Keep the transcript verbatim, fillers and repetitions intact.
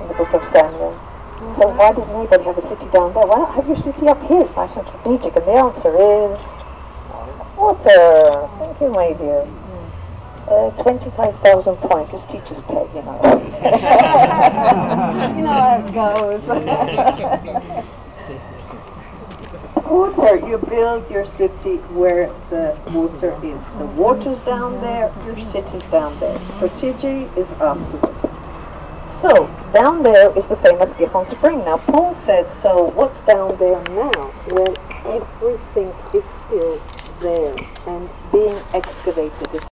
in the book of Samuel. So why doesn't anybody have a city down there? Why not have your city up here? It's nice and strategic. And the answer is water. Thank you, my dear. Uh, twenty-five thousand points. This teacher's pay, you know. You know how it goes. Water. You build your city where the water is. The water's down there, your city's down there. Strategy is afterwards. So, down there is the famous Gihon Spring. Now, Paul said, so what's down there now? Well, everything is still there and being excavated. It's